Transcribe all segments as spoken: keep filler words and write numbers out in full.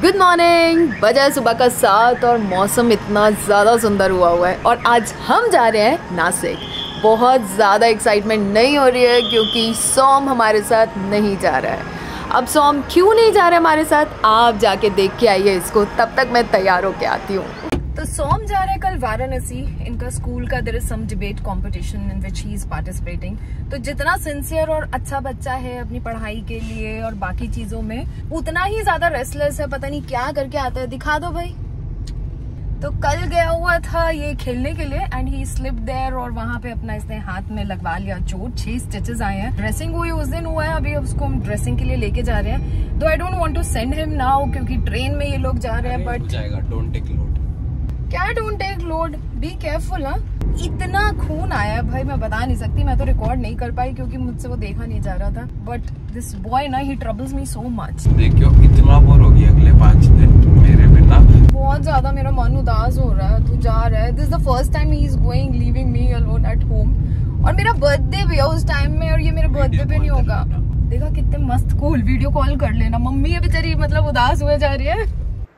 Good morning. बजा सुबह का सात और मौसम इतना ज़्यादा सुंदर हुआ हुआ है और आज हम जा रहे हैं नासिक। बहुत ज़्यादा एक्साइटमेंट नहीं हो रही है क्योंकि सोम हमारे साथ नहीं जा रहा है। अब सोम क्यों नहीं जा रहा है हमारे साथ, आप जाके देख के आइए इसको, तब तक मैं तैयार होके आती हूँ। तो सोम जा रहा है कल वाराणसी, इनका स्कूल का there is some debate competition in which he is participating. तो जितना सिंसियर और अच्छा बच्चा है अपनी पढ़ाई के लिए और बाकी चीजों में, उतना ही ज्यादा रेस्टलेस है, पता नहीं क्या करके आता है। दिखा दो भाई। तो कल गया हुआ था ये खेलने के लिए एंड ही स्लिप देयर और वहां पे अपना इसने हाथ में लगवा लिया चोट, छह स्टिचेस आए हैं। ड्रेसिंग हुई उस दिन हुआ है, अभी उसको हम ड्रेसिंग के लिए लेके जा रहे हैं। दो I don't want to send him now क्योंकि ट्रेन में ये लोग जा रहे हैं, बट जाएगा। Don't take load. क्या don't take load, be careful. हाँ, इतना खून आया है भाई, मैं बता नहीं सकती। मैं तो रिकॉर्ड नहीं कर पाई क्योंकि मुझसे वो देखा नहीं जा रहा था, बट दिस बॉय ना ही ट्रबल्स मी सो मच। देखियो इतना बोर हो गया अगले पाँच दिन मेरे बिना। बहुत ज्यादा मेरा मन उदास हो रहा है। तू जा रहा है, this the first time he is going leaving me alone at home. और मेरा बर्थडे भी है उस टाइम में और ये मेरे बर्थडे पे नहीं होगा। देखा कितने मस्त कूल, वीडियो कॉल कर लेना। मम्मी है बेचारी, मतलब उदास हुए जा रही है।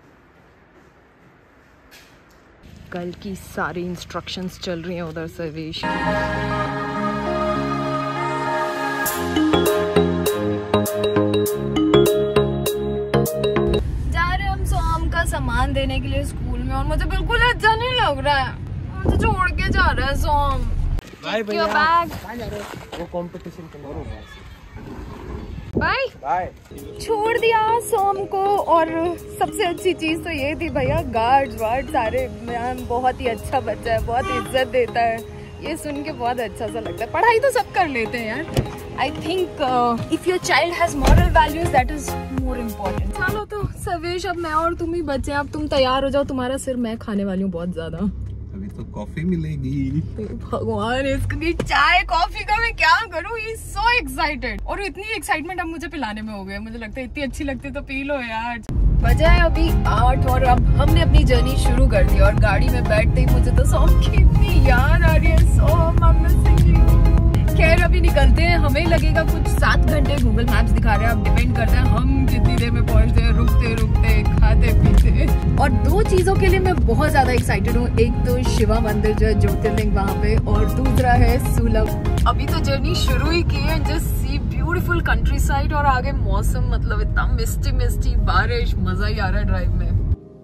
कल की सारी इंस्ट्रक्शंस चल रही हैं उधर से वेश की। जा रहे हम सोम का सामान देने के लिए स्कूल में और मुझे बिल्कुल अच्छा नहीं लग रहा है। मुझे छोड़ के जा रहा है सोम। बाय भैया। वो कंपटीशन के बारे में बाय बाय। छोड़ दिया सोम को और सबसे अच्छी चीज तो ये थी भैया, गार्ड्स वार्ड सारे, मैम बहुत ही अच्छा बच्चा है, बहुत इज्जत देता है। ये सुन के बहुत अच्छा सा लगता है। पढ़ाई तो सब कर लेते हैं यार। I think if your child has moral values that is more important. चलो तो सवेश, अब मैं और तुम ही बचे। अब तुम तैयार हो जाओ, तुम्हारा सिर मैं खाने वाली हूँ बहुत ज्यादा। अभी तो कॉफी मिलेगी। भगवान, इसकी चाय कॉफी का मैं क्या करूँ। ही इज सो एक्साइटेड और इतनी एक्साइटमेंट अब मुझे पिलाने में हो गया। मुझे लगता है इतनी अच्छी लगती तो पी लो यार। बजाय अभी आठ और अब हमने अपनी जर्नी शुरू कर दी और गाड़ी में बैठते ही मुझे तो सोम की इतनी याद आ रही है। Som, I missing you. खैर अभी निकलते हैं, हमें लगेगा कुछ सात घंटे, गूगल मैप्स दिखा रहे हैं। अब डिपेंड करता है हम कितनी देर में पहुंचते हैं, रुकते रुकते, खाते पीते। और दो चीजों के लिए मैं बहुत ज्यादा एक्साइटेड हूँ। एक तो शिवा मंदिर जो है ज्योतिर्लिंग वहाँ पे, और दूसरा है सुलभ। अभी तो जर्नी शुरू ही की है। Just see beautiful countryside और आगे मौसम मतलब इतना मिस्टी मिस्टी, बारिश, मजा ही आ रहा है ड्राइव में।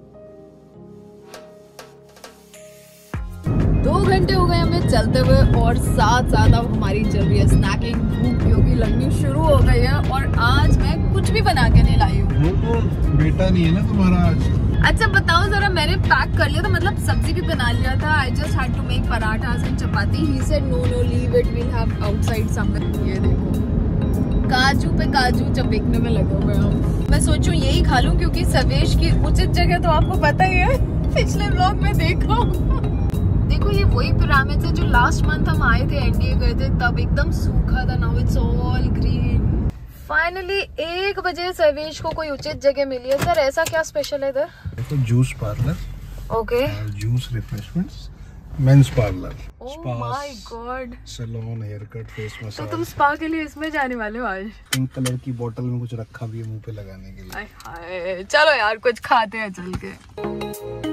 दो घंटे हो गए हमें चलते हुए और साथ साथ अब हमारी चल रही है स्नैकिंग, भूख क्योंकि लगनी शुरू हो गई है। और आज मैं कुछ भी बना के नहीं लाई हूँ। बेटा नहीं है ना तुम्हारा आज। अच्छा बताओ जरा, मैंने पैक कर लिया था, मतलब सब्जी भी बना लिया था। I just had to make parathas and chapati. He said no no leave it, we'll have outside somewhere. ये देखो काजू पे काजू चपेकने में लगे हुए हम। मैं सोचूं यही खा लूं क्योंकि सवेश की उचित जगह तो आपको पता ही है, पिछले व्लॉग में देखो। देखो ये वही पिरामिड है जो लास्ट मंथ हम आए थे, एनडीए गए थे तब, एकदम सूखा था। Now it's all green. Finally एक बजे सवेश को कोई उचित जगह मिली है। सर ऐसा क्या स्पेशल है इधर? देखो juice parlour, okay, juice refreshments, men's parlour, oh my god, salon, hair cut, face तो मसाज। तुम स्पा के लिए इसमें जाने वाले हो आज? पिंक कलर की बोतल में कुछ रखा भी है मुंह पे लगाने के लिए। हाय हाय, चलो यार कुछ खाते हैं चल के।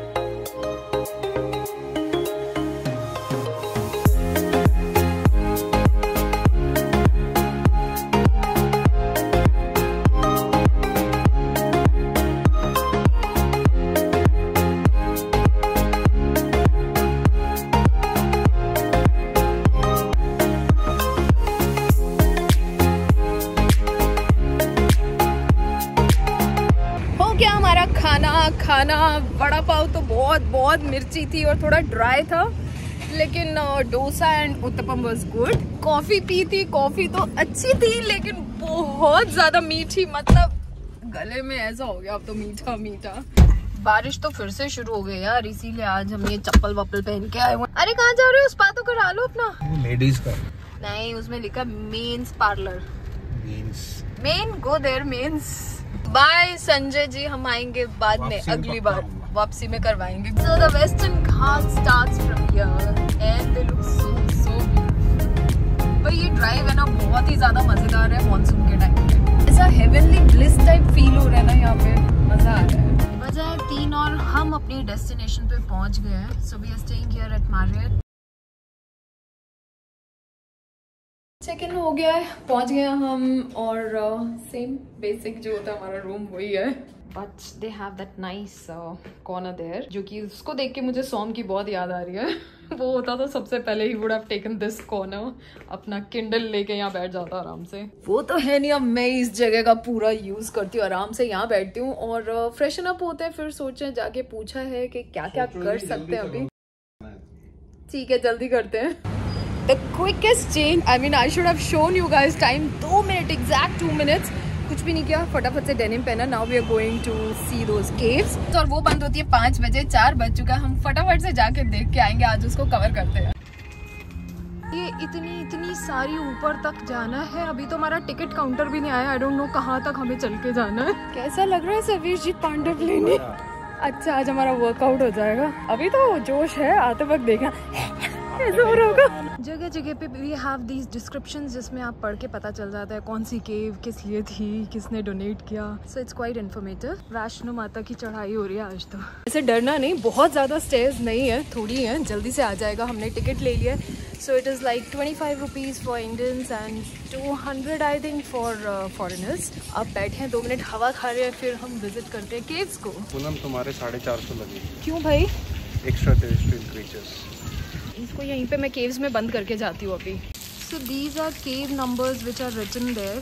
खाना खाना वड़ा पाव तो बहुत बहुत मिर्ची थी और थोड़ा ड्राई था, लेकिन dosa and uttapam was good. Coffee पी थी, कॉफी तो अच्छी थी लेकिन बहुत ज्यादा मीठी, मतलब गले में ऐसा हो गया अब तो मीठा मीठा। बारिश तो फिर से शुरू हो गई यार, इसीलिए आज हम ये चप्पल वप्पल पहन के आए हुए। अरे कहाँ जा रहे हो? स्पा तो करा लो अपना। लेडीज का नहीं, उसमें लिखा men's parlour. Men's men, go there men's. Bye Sanjay ji, हम आएंगे बाद में, अगली बार वापसी में करवाएंगे। So the Western Ghats starts from here and they look so so beautiful। पर ये ड्राइव है ना बहुत ही ज्यादा मजेदार है। मॉनसून के टाइम पे ऐसा हेवनली ब्लिस टाइप फील हो रहा है ना यहाँ पे, मजा आ रहा है। और हम अपनी डेस्टिनेशन पे पहुंच गए हैं। So we are staying here at Marriott. Check in हो गया है, पहुंच गए हम, और सेम uh, बेसिक जो होता है हमारा रूम वही है, but they have that nice corner there, जो कि उसको देख के मुझे सोम की बहुत याद आ रही है। वो होता तो सबसे पहले he would have taken this corner, अपना किंडल लेके यहाँ बैठ जाता आराम से। वो तो है नहीं, अब मैं इस जगह का पूरा यूज करती हूँ, आराम से यहाँ बैठती हूँ और फ्रेशन अप होते हैं, फिर सोचे जाके पूछा है कि क्या क्या कर सकते हैं अभी। ठीक है, जल्दी करते हैं। The quickest change, I mean I should have shown you guys time, दो मिनट exact two minutes, कुछ भी नहीं किया, फटाफट से डेनिम पहना। Now we are going to see those caves, और वो बंद होती है पाँच बजे, चार बज चुका है, हम फटाफट से जाके देख के आएंगे, आज उसको कवर करते हैं। ये इतनी इतनी सारी ऊपर तक जाना है, अभी तो हमारा टिकट काउंटर भी नहीं आया, आई डोंट नो कहाँ तक हमें चल के जाना है। कैसा लग रहा है सवीर जी पांडव लेने? अच्छा, आज हमारा वर्कआउट हो जाएगा, अभी तो जोश है, आते वक्त देखना होगा। जगह जगह पे वी हैव दीज डिस्क्रिप्शंस जिसमें आप पढ़ के पता चल जाता है कौन सी केव किस लिए थी, किसने डोनेट किया। So it's quite informative. Vaishno Mata की चढ़ाई हो रही है आज तो। ऐसे डरना नहीं, बहुत ज़्यादा स्टेयर्स नहीं है, थोड़ी है, जल्दी से आ जाएगा। हमने टिकट ले लिया, so it is like twenty five rupees for Indians and two hundred I think for foreigners. अब बैठे हैं, दो मिनट हवा खा रहे हैं, फिर हम विजिट करते हैं केव्स को। पूनम तुम्हारे साढ़े चार सौ लगे। क्यों भाई? Extra terrestrial creatures. इसको यहीं पे मैं केव्स में बंद करके जाती हूँ अभी। So these are cave numbers which are written there.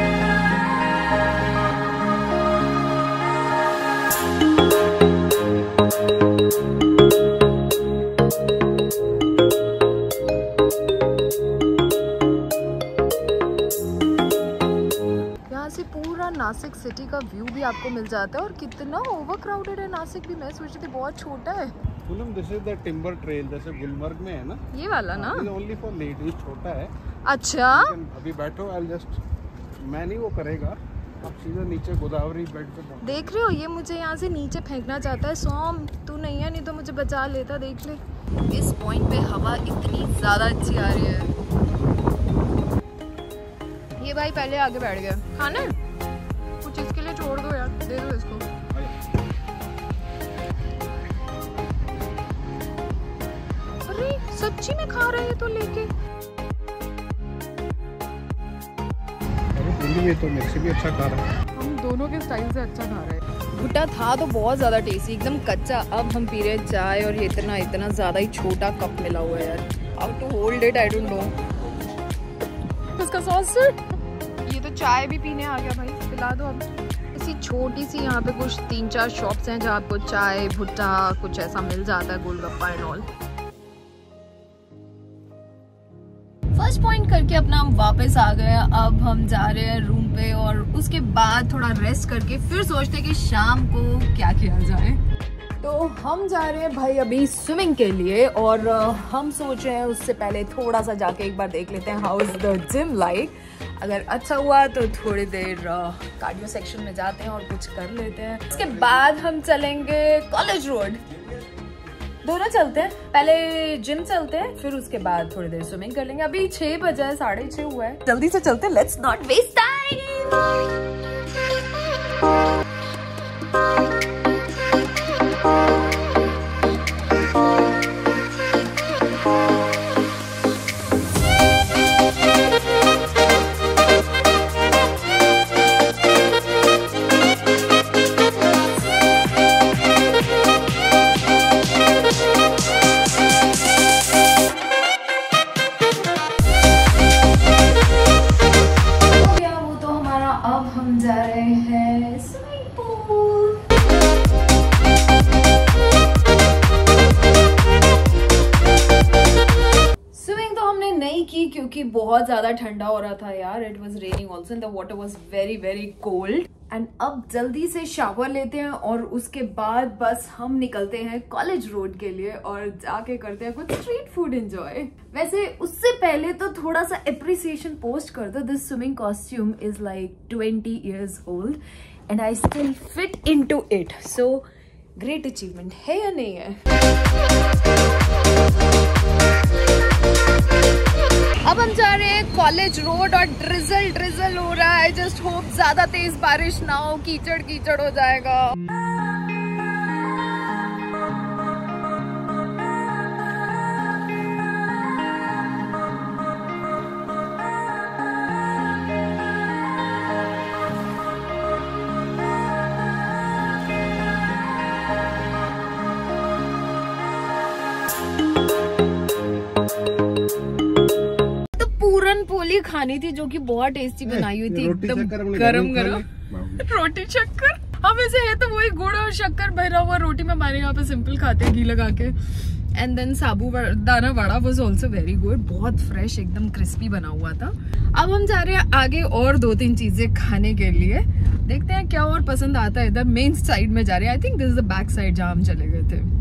यहाँ से पूरा नासिक सिटी का व्यू भी आपको मिल जाता है, और कितना ओवर क्राउडेड है नासिक भी। मैं सोच रही थी बहुत छोटा है। This is the timber trail, जैसे गुलमर्ग में है ना, ये वाला ना, ओनली फॉर लेडीज, छोटा है। अच्छा, अभी बैठो, आई जस्ट, मैं नहीं वो करेगा, आप सीधा नीचे गोदावरी बेड पे देख रहे हो। ये मुझे यहाँ से नीचे फेंकना चाहता है। सोम तू नहीं है, नहीं तो मुझे बचा लेता। देख ले, इस पॉइंट पे हवा इतनी ज्यादा अच्छी आ रही है। ये भाई पहले आगे बैठ गया। खाना कुछ इसके लिए छोड़ दो यार, दे दो इसको। सच्ची में खा रहे हैं तो लेके। अरे ये तो मेरे से भी अच्छा खा रहा है। हम दोनों के स्टाइल से अच्छा खा रहे हैं। भुट्टा था तो बहुत ज्यादा टेस्टी, एकदम कच्चा। अब हम पी रहे हैं चाय, और ये इतना इतना ज्यादा ही छोटा कप मिला हुआ है यार। How to hold it I don't know. इसका सॉस, ये तो चाय भी पीने आ गया भाई, पिला दो अब। ऐसी छोटी सी यहाँ पे कुछ तीन चार शॉप्स हैं जहाँ आपको चाय, भुट्टा, कुछ ऐसा मिल जाता है, golgappa and all. First point करके अपना हम वापस आ गए। अब हम जा रहे हैं रूम पे, और उसके बाद थोड़ा रेस्ट करके फिर सोचते हैं कि शाम को क्या किया जाए। तो हम जा रहे हैं भाई अभी स्विमिंग के लिए, और हम सोच रहे हैं उससे पहले थोड़ा सा जाके एक बार देख लेते हैं how is the gym like. अगर अच्छा हुआ तो थोड़ी देर कार्डियो सेक्शन में जाते हैं और कुछ कर लेते हैं। उसके बाद हम चलेंगे कॉलेज रोड। दोनों चलते हैं, पहले जिम चलते हैं, फिर उसके बाद थोड़ी देर स्विमिंग कर लेंगे। अभी छह बजे है, साढ़े छह हुआ है, जल्दी से चलते हैं। Let's not waste time. क्योंकि बहुत ज्यादा ठंडा हो रहा था यार। It was raining also and the water was very very cold. And अब जल्दी से शावर लेते हैं, और उसके बाद बस हम निकलते हैं कॉलेज रोड के लिए, और जाके करते हैं कुछ स्ट्रीट फूड एंजॉय। वैसे उससे पहले तो थोड़ा सा एप्रिसिएशन पोस्ट कर दो। This swimming costume is like twenty years old and I still fit into it, so great achievement है या नहीं है? अब हम जा रहे हैं कॉलेज रोड, और ड्रिजल ड्रिजल हो रहा है। जस्ट होप ज्यादा तेज बारिश ना हो, कीचड़ कीचड़ हो जाएगा। खानी थी जो कि बहुत टेस्टी बनाई हुई थी, एकदम गरम गरम रोटी शक्कर। अब ऐसे है तो वही गुड़ और शक्कर भरा हुआ रोटी में हमारे यहाँ पे सिंपल खाते हैं घी लगा के। And then sabudana vada was also very good, बहुत फ्रेश एकदम क्रिस्पी बना हुआ था। अब हम जा रहे हैं आगे और दो तीन चीजें खाने के लिए, देखते हैं क्या और पसंद आता है। इधर मेन साइड में जा रहे हैं, I think this is the back side जहाँ हम चले गए थे।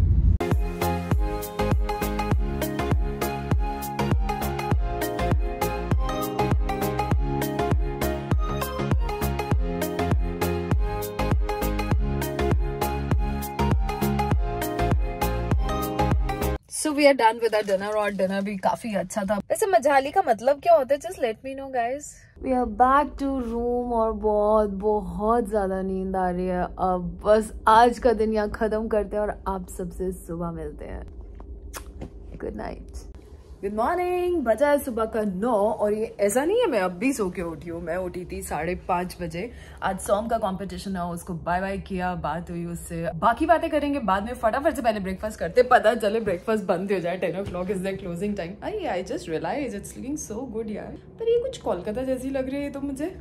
So we are done with our dinner और dinner भी काफी अच्छा था। वैसे मजाली का मतलब क्या होता है? Just let me know guys. We are back to room और बहुत बहुत ज्यादा नींद आ रही है। अब बस आज का दिन यहाँ खत्म करते हैं और आप सबसे सुबह मिलते हैं। Good night. गुड मॉर्निंग, बजा है सुबह का नौ और ये ऐसा नहीं है मैं अब भी सो के उठी हूँ। मैं उठी थी साढ़े पाँच बजे। आज सॉम का कंपटीशन है, उसको बाय बाय किया, बात हुई उससे, बाकी बातें करेंगे बाद में। फटाफट से पहले ब्रेकफास्ट करते, पता चले ब्रेकफास्ट बंद हो जाए। Ten o'clock is the closing time. I I just realize it's looking so good यार, पर ये कुछ कोलकाता जैसी लग रही है तो मुझे।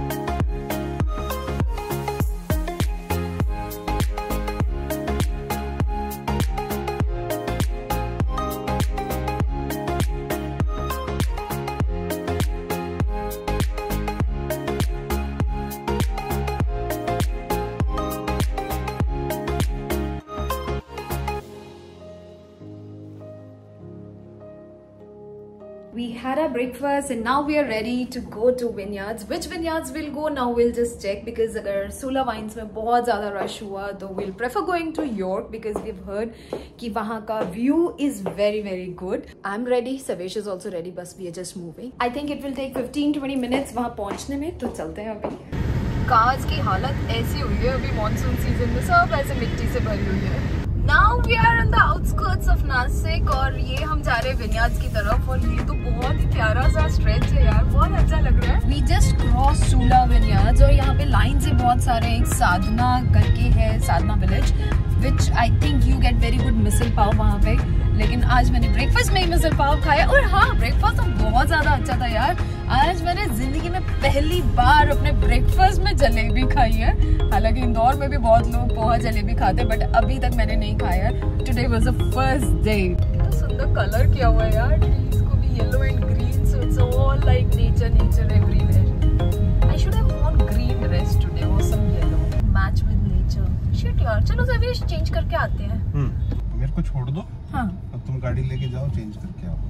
We had our breakfast and now we are ready to go to vineyards. Which vineyards we'll go now we'll just check, because अगर Sula Wines में बहुत ज़्यादा rush हुआ तो we'll prefer going to York because we've heard कि वहाँ का view is very very good. I'm ready, Savesh is also ready, बस we are just moving. I think it will take fifteen to twenty minutes वहाँ पहुँचने में, तो चलते हैं अभी। कार्स की हालत ऐसी हुई है अभी मॉनसून सीजन में, सब ऐसे मिट्टी से भरी हुई है। Now we are on the outskirts of Nasik और ये हम जा रहे हैं विनयार्ड्स की तरफ और ये तो बहुत ही प्यारा सा स्ट्रेच है यार, बहुत अच्छा लग रहा है। We just crossed Sula Vineyards और यहाँ पे लाइन से बहुत सारे, एक साधना करके है, Sadhana village, which I think you get very good misal pav वहाँ पे। लेकिन आज मैंने ब्रेकफास्ट में ही मिसल पाव खाया और हाँ ब्रेकफास्ट तो बहुत ज्यादा अच्छा था यार। आज मैंने जिंदगी में पहली बार अपने ब्रेकफास्ट में जलेबी खाई है। हालांकि इंदौर में भी बहुत लोग पोहा जलेबी खाते हैं बट अभी तक मैंने नहीं खाया। Today was the first day. कितना सुंदर कलर किया हुआ है यार, ट्रीज को भी yellow and green, so it's all like nature nature everywhere. I should have worn green dress today और some yellow match with nature. Shit यार, चलो सवेश चेंज करके आते हैं। हम्म, मेरे को छोड़ दो। हाँ, अब तुम गाड़ी लेके जाओ, चेंज करके आओ।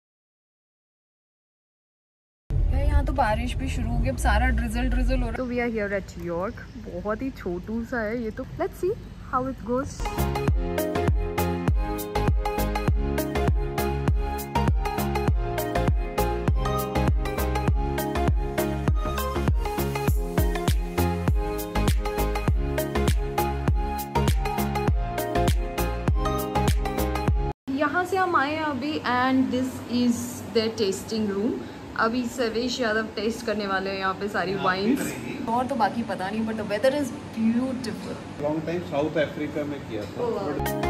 यहाँ तो बारिश भी शुरू हो गई, अब सारा ड्रिजल ड्रिजल हो रहा है। तो we are here at York, बहुत ही छोटू सा है ये तो। Let's see how it goes. यहाँ से हम आए हैं अभी and this is the tasting room. अभी सवेश यादव टेस्ट करने वाले हैं यहाँ पे सारी वाइन्स, और तो बाकी पता नहीं, but the weather is beautiful. Long time South Africa में किया था।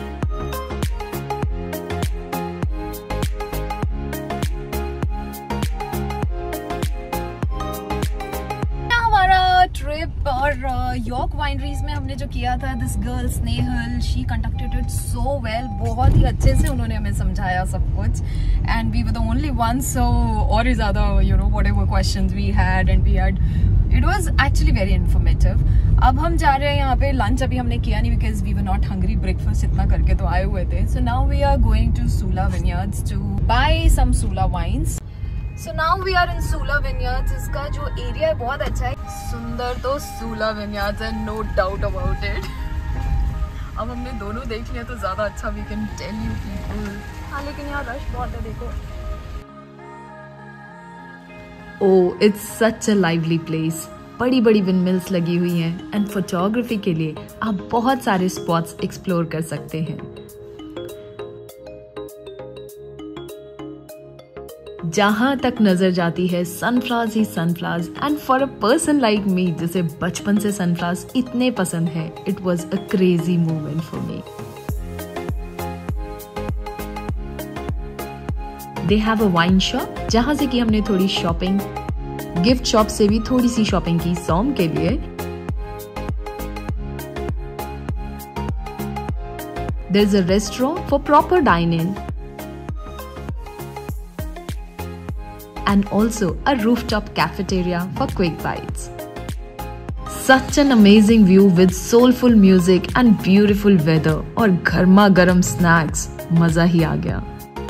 ट्रिप और यॉर्क वाइनरीज में हमने जो किया था, this girl Snehal, she conducted it so well, बहुत ही अच्छे से उन्होंने हमें समझाया सब कुछ and we were the only one, so और ही ज़्यादा you know whatever questions we had and we had, it was actually very informative. अब हम जा रहे हैं यहाँ पे, लंच अभी हमने किया नहीं because we were not hungry, breakfast इतना करके तो आए हुए थे। So now we are going to Sula vineyards to buy some Sula wines. So now we are in Sula Vineyards। इसका जो एरिया है बहुत अच्छा है, सुंदर तो Sula Vineyards है, no doubt about it। अब हमने दोनों देख लिया तो ज़्यादा अच्छा, we can tell you people। हाँ लेकिन यहाँ रश बहुत है, देखो। Oh, it's such a lively place। बड़ी बड़ी विंडमिल्स लगी हुई हैं एंड फोटोग्राफी के लिए आप बहुत सारे स्पॉट्स एक्सप्लोर कर सकते हैं। जहां तक नजर जाती है सनफ्लावर्स ही sunflowers, and for a person like me जिसे बचपन से सनफ्लावर्स इतने पसंद है, it was a crazy moment for me. They have a wine shop जहाँ से कि हमने थोड़ी शॉपिंग, गिफ्ट शॉप से भी थोड़ी सी शॉपिंग की सॉम के लिए। There is a restaurant for proper dining and also a rooftop cafeteria for quick bites. Such an amazing view with soulful music and beautiful weather और गर्मा गर्म snacks, मजा ही आ गया।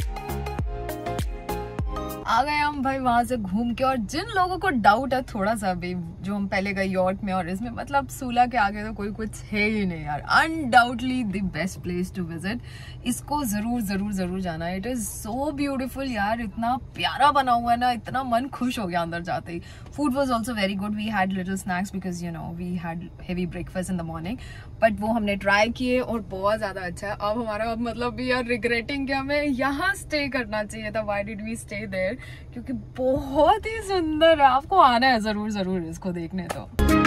आ गए हम भाई वहां से घूम के, और जिन लोगों को डाउट है थोड़ा सा भी, जो हम पहले गए यॉर्क में और इसमें, मतलब सूला के आगे तो कोई कुछ है ही नहीं यार। Undoubtedly the best place to visit, इसको जरूर जरूर जरूर जाना है। इट इज सो ब्यूटीफुल यार, इतना प्यारा बना हुआ है ना, इतना मन खुश हो गया अंदर जाते ही। Food was also very good, we had little snacks because you know we had heavy breakfast in the morning, but वो हमने ट्राई किए और बहुत ज्यादा अच्छा है। अब हमारा मतलब वी आर रिग्रेटिंग कि हमें यहाँ स्टे करना चाहिए था। Why did we stay there, क्योंकि बहुत ही सुंदर है। आपको आना है जरूर जरूर इसको देखने। तो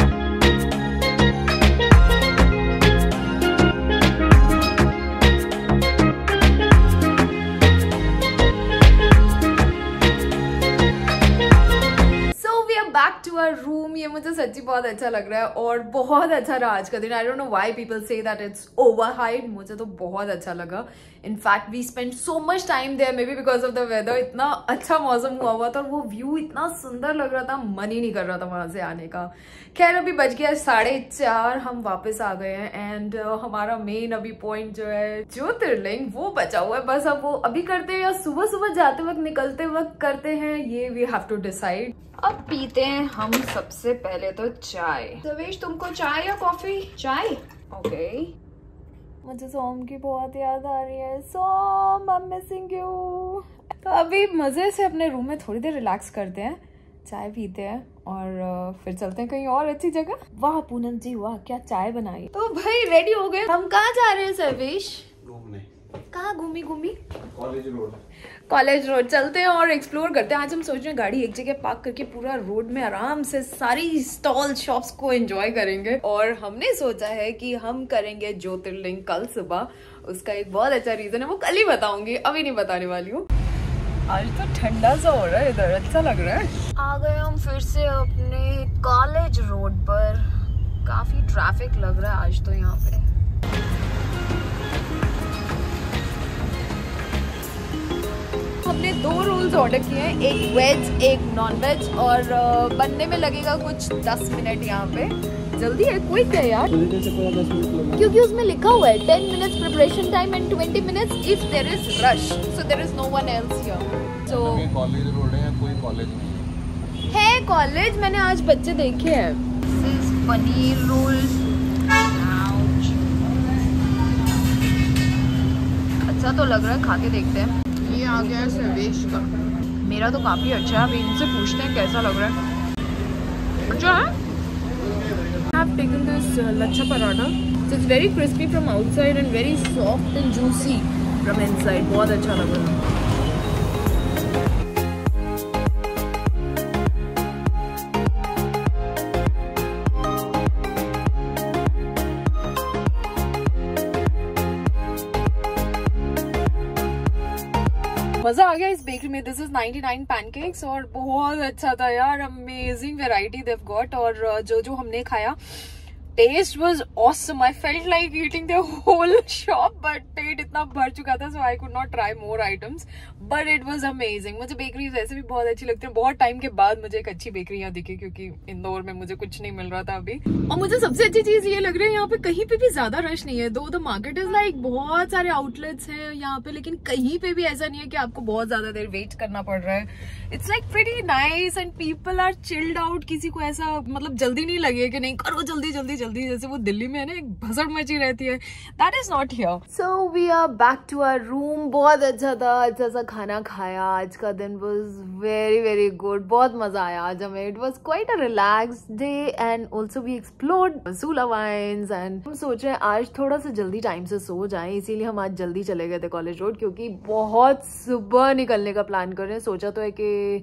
बैक टू आवर रूम। ये मुझे सच्ची बहुत अच्छा लग रहा है और बहुत अच्छा रहा आज का दिन। I don't know why people say that it's overhyped, मुझे तो बहुत अच्छा लगा। In fact we spend so much time there, maybe because of the weather. इतना अच्छा मौसम हुआ हुआ था और वो व्यू इतना सुंदर लग रहा था, मन ही नहीं कर रहा था वहां से आने का। खैर अभी बज गया साढ़े चार, हम वापस आ गए हैं एंड uh, हमारा मेन अभी पॉइंट जो है ज्योतिर्लिंग, वो बचा हुआ है। बस अब वो अभी करते हैं या सुबह सुबह जाते वक्त निकलते वक्त करते हैं, ये वी हैव टू डिसाइड। अब पीते हैं हम सबसे पहले तो चाय। सवेश तुमको चाय या कॉफी? चाय, ओके। मुझे सोम की बहुत याद आ रही है। Som, I am missing you. तो अभी मजे से अपने रूम में थोड़ी देर रिलैक्स करते हैं, चाय पीते हैं और फिर चलते हैं कहीं और अच्छी जगह। वाह पूनम जी वाह, क्या चाय बनाई। तो भाई रेडी हो गए, हम कहाँ जा रहे हैं सर्वेश? घूमने। कहाँ घूमी घूमी? College road. कॉलेज रोड चलते हैं और एक्सप्लोर करते हैं। आज हम सोच रहे हैं गाड़ी एक जगह पार्क करके पूरा रोड में आराम से सारी स्टॉल शॉप्स को एंजॉय करेंगे। और हमने सोचा है कि हम करेंगे ज्योतिर्लिंग कल सुबह। उसका एक बहुत अच्छा रीजन है, वो कल ही बताऊंगी, अभी नहीं बताने वाली हूँ। आज तो ठंडा सा हो रहा है इधर, अच्छा लग रहा है। आ गए हम फिर से अपने कॉलेज रोड पर। काफी ट्रैफिक लग रहा है आज तो यहाँ पे। हमने दो रोल्स ऑर्डर किए हैं, एक वेज एक नॉन वेज, और बनने में लगेगा कुछ दस मिनट। यहाँ पे जल्दी है, क्विक है यार, क्योंकि उसमें लिखा हुआ है ten minutes preparation time and twenty minutes if there is rush, so there is no one else here. So college road है, कोई कॉलेज नहीं है। कॉलेज मैंने आज बच्चे देखे हैं। दिस इज पनीर रोल, अच्छा तो लग रहा है, खा के देखते हैं। ये आ गया है सर्वेश का, मेरा तो काफी अच्छा है। अभी इनसे पूछते हैं कैसा लग रहा है। अच्छा है। I have taken this uh, lachha paratha, so it's very crispy from outside and very soft and juicy from inside. बहुत अच्छा लग रहा है। मजा आ गया इस बेकरी में। This is ninety nine pancakes और बहुत अच्छा था यार, अमेजिंग वैरायटी देव गॉट। और जो जो हमने खाया, taste was awesome. I felt like eating the whole shop, but पेट इतना भर चुका था, so I could not try more items, but it was amazing. मुझे बेकरी वैसे भी बहुत अच्छी लगती है। बहुत टाइम के बाद मुझे एक अच्छी बेकरी यहाँ दिखी, क्योंकि इंदौर में मुझे कुछ नहीं मिल रहा था अभी। और मुझे सबसे अच्छी चीज ये लग रही है, यहाँ पे कहीं पे भी ज्यादा रश नहीं है। दो द मार्केट इज लाइक, बहुत सारे आउटलेट्स हैं यहाँ पे, लेकिन कहीं पे भी ऐसा नहीं है कि आपको बहुत ज्यादा देर वेट करना पड़ रहा है। It's like pretty nice and people are chilled out. किसी को ऐसा मतलब जल्दी नहीं लगे कि नहीं करो जल्दी जल्दी जल्दी, जैसे वो दिल्ली में है ना, एक भसड़ मची रहती है। That is not here. So we are back to our room. बहुत अच्छा था, अच्छा सा खाना खाया। आज का दिन वाज वेरी वेरी गुड, बहुत मजा आया आज हमें। It was quite a relax day and also we explored Sula wines. And हम सोच रहे हैं आज थोड़ा सा जल्दी टाइम से सो जाएं, इसीलिए हम आज जल्दी चले गए थे कॉलेज रोड, क्योंकि बहुत सुबह निकलने का प्लान कर रहे हैं। सोचा तो है कि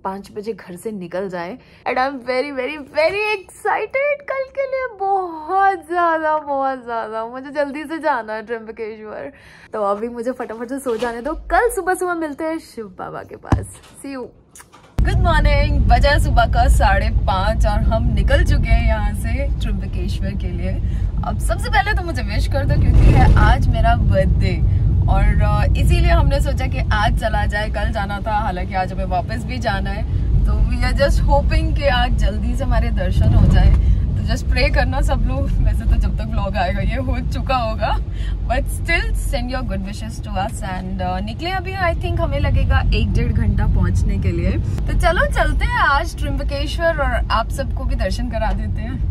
पाँच बजे घर से निकल जाएं। And I am very very very excited कल के लिए, बहुत ज्यादा बहुत ज्यादा। मुझे जल्दी से जाना है त्र्यंबकेश्वर, तो अभी मुझे फटाफट से सो जाने दो। कल सुबह सुबह मिलते हैं शिव बाबा के पास। See you. गुड मॉर्निंग, बजा सुबह का साढ़े पाँच और हम निकल चुके हैं यहाँ से त्र्यंबकेश्वर के लिए। अब सबसे पहले तो मुझे विश कर दो क्योंकि है आज मेरा बर्थडे, और इसीलिए हमने सोचा कि आज चला जाए। कल जाना था, हालांकि आज हमें वापस भी जाना है, तो वी आर जस्ट होपिंग कि आज जल्दी से हमारे दर्शन हो जाए। तो जस्ट प्रे करना सब लोग। वैसे तो जब तक व्लॉग आएगा ये हो चुका होगा, but still send your good wishes to us. And निकले अभी आई थिंक हमें लगेगा एक डेढ़ घंटा पहुंचने के लिए। तो चलो चलते हैं आज त्र्यंबकेश्वर और आप सबको भी दर्शन करा देते हैं।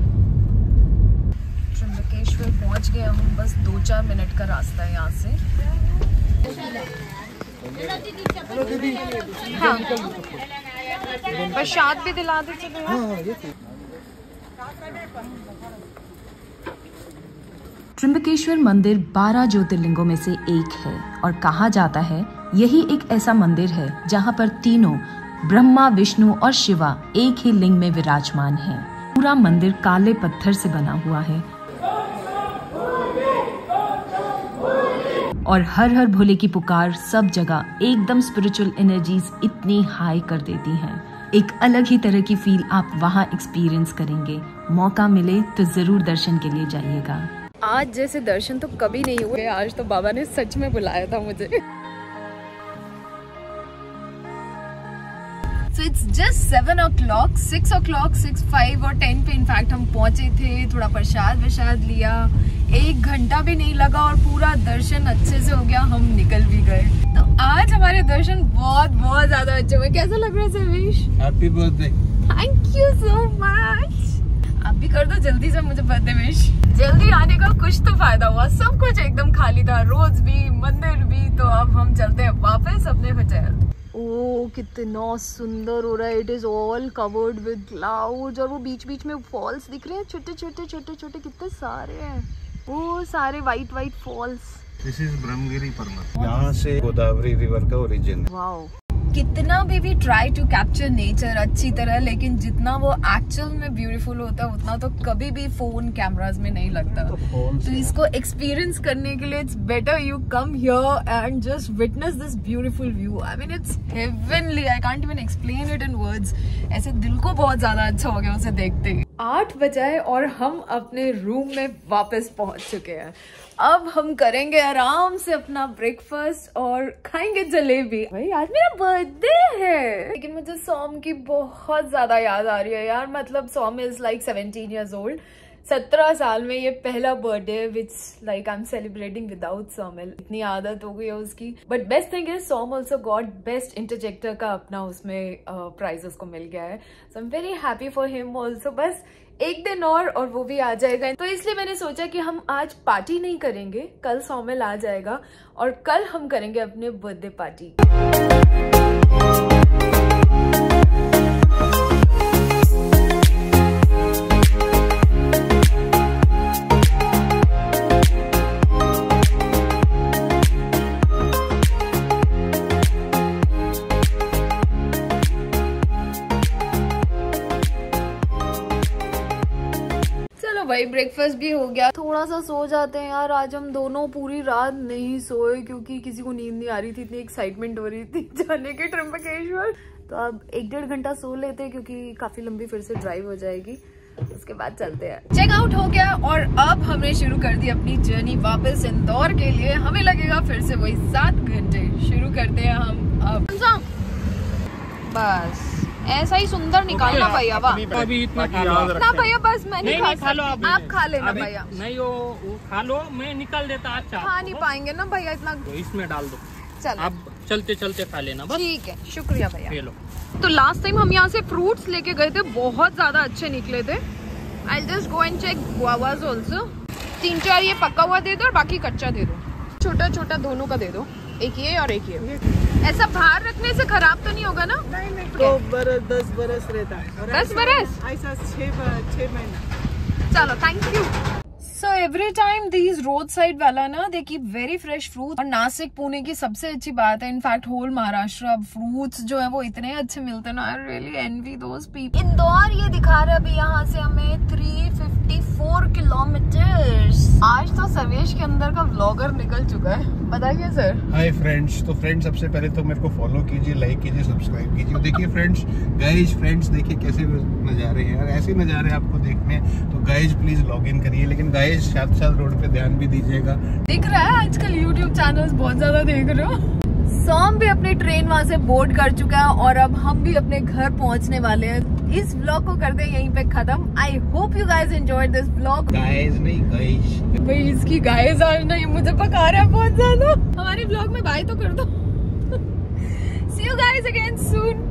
त्र्यंबकेश्वर पहुंच गए हम, बस दो चार मिनट का रास्ता है यहाँ से। हाँ, प्रसाद भी दिला दे चलो। त्र्यंबकेश्वर मंदिर बारह ज्योतिर्लिंगों में से एक है और कहा जाता है यही एक ऐसा मंदिर है जहां पर तीनों ब्रह्मा, विष्णु और शिवा एक ही लिंग में विराजमान हैं। पूरा मंदिर काले पत्थर से बना हुआ है और हर हर भोले की पुकार सब जगह एकदम स्पिरिचुअल एनर्जीज इतनी हाई कर देती हैं। एक अलग ही तरह की फील आप वहाँ एक्सपीरियंस करेंगे। मौका मिले तो जरूर दर्शन के लिए जाइएगा। आज जैसे दर्शन तो कभी नहीं हुए, आज तो बाबा ने सच में बुलाया था मुझे। So it's just seven o'clock, six o'clock, six five और ten पे इनफैक्ट हम पहुंचे थे। थोड़ा प्रसाद वरसाद लिया, एक घंटा भी नहीं लगा और पूरा दर्शन अच्छे से हो गया, हम निकल भी गए। तो आज हमारे दर्शन बहुत बहुत ज्यादा अच्छे हुए। कैसा लग रहा है Sarvesh? Happy birthday. Thank you so much. आप भी कर दो जल्दी से मुझे बर्थडे विश। जल्दी आने का कुछ तो फायदा हुआ, सब कुछ एकदम खाली था, रोड्स भी मंदिर भी। तो अब हम चलते हैं वापस अपने होटल। ओ कितना सुंदर हो रहा है, it is all covered with clouds और वो बीच बीच में फॉल्स दिख रहे हैं, छोटे छोटे छोटे छोटे कितने सारे हैं, वो सारे white white falls. This is Brahmagiri पर्वत, यहाँ से गोदावरी रिवर का ओरिजिन है। वाओ, कितना भी भी ट्राई टू कैप्चर नेचर अच्छी तरह, लेकिन जितना वो एक्चुअल में ब्यूटीफुल होता है उतना तो कभी भी फोन कैमरास में नहीं लगता। तो, तो इसको एक्सपीरियंस करने के लिए it's better you come here and just witness this beautiful view. I mean it's heavenly, I can't even explain it in words. ऐसे दिल को बहुत ज्यादा अच्छा हो गया उसे देखते ही। आठ बजे और हम अपने रूम में वापस पहुंच चुके हैं। अब हम करेंगे आराम से अपना ब्रेकफास्ट और खाएंगे जलेबी। भाई आज मेरा बर्थडे है, लेकिन मुझे सोम की बहुत ज्यादा याद आ रही है यार। मतलब Som is like seventeen years old, सत्रह साल में ये पहला birthday which like I am celebrating without Somil. इतनी आदत हो गई है उसकी। But best thing is Som also got best interjector का अपना उसमें प्राइज uh, उसको मिल गया है। So I am very happy for him also. बस एक दिन और और वो भी आ जाएगा, तो इसलिए मैंने सोचा कि हम आज पार्टी नहीं करेंगे, कल सोमिल आ जाएगा और कल हम करेंगे अपने बर्थडे पार्टी। भाई ब्रेकफास्ट भी हो गया, थोड़ा सा सो जाते हैं यार। आज हम दोनों पूरी रात नहीं सोए क्योंकि किसी को नींद नहीं आ रही थी, इतनी एक्साइटमेंट हो रही थी जाने के त्र्यंबकेश्वर। तो अब एक डेढ़ घंटा सो लेते हैं क्योंकि काफी लंबी फिर से ड्राइव हो जाएगी, उसके बाद चलते हैं। चेकआउट हो गया और अब हमने शुरू कर दी अपनी जर्नी वापस इंदौर के लिए। हमें लगेगा फिर से वही सात घंटे। शुरू करते हैं हम अब। बस ऐसा ही सुंदर निकालना भैया। वाह अभी इतना खा लो ना भैया, बस मैं नहीं, नहीं खा लो। आप, आप खा लेना भैया। नहीं वो, वो खा लो, मैं निकाल देता। अच्छा खा नहीं पाएंगे ना भैया इतना, तो इसमें डाल दो। चलो आप चलते चलते खा लेना बस। ठीक है, शुक्रिया भैया। ये लो। तो लास्ट टाइम हम यहाँ से फ्रूट्स लेके गए थे, बहुत ज्यादा अच्छे निकले थे। I just go and check guavas also. तीन चार ये पका हुआ दे दो और बाकी कच्चा दे दो। छोटा छोटा दोनों का दे दो, एक ये और एक ये। ऐसा बाहर रखने से खराब तो नहीं होगा ना? नहीं नहीं, दो बरस दस बरस रहता है। दस बरस ऐसा छह छह महीना। चलो thank you. So every time these roadside वाला ना they keep very fresh fruit। और नासिक पुणे की सबसे अच्छी बात है, इनफैक्ट होल महाराष्ट्र फ्रूट्स जो है वो इतने अच्छे मिलते हैं ना। I really envy those people। Indore ये दिखा रहा है अभी यहाँ से हमें तीन सौ चौवन किलोमीटर्स। आज तो सर्वेश के अंदर का व्लॉगर निकल चुका है, बताइए सर। हाय फ्रेंड्स, तो फ्रेंड्स सबसे पहले तो मेरे को फॉलो कीजिए, लाइक कीजिए, सब्सक्राइब कीजिए। देखिए फ्रेंड्स, गाइज फ्रेंड्स देखिए कैसे नज़ारे हैं यार, ऐसे नज़ारे आपको देखने हैं तो गाइज प्लीज लॉग इन करिए। लेकिन गाइज साथ साथ रोड पे ध्यान भी दीजिएगा। दिख रहा है आजकल यूट्यूब चैनल्स बहुत ज्यादा देख रहे हो। सॉम भी अपनी ट्रेन वहाँ से बोर्ड कर चुका है और अब हम भी अपने घर पहुँचने वाले हैं। इस व्लॉग को करते हैं यहीं पे खत्म। I hope you guys enjoyed this vlog. Guys नहीं गाइज, भाई इसकी गाइज आज नहीं मुझे पका रहा है बहुत ज्यादा। हमारे व्लॉग में बाय तो कर दो। See you guys again soon.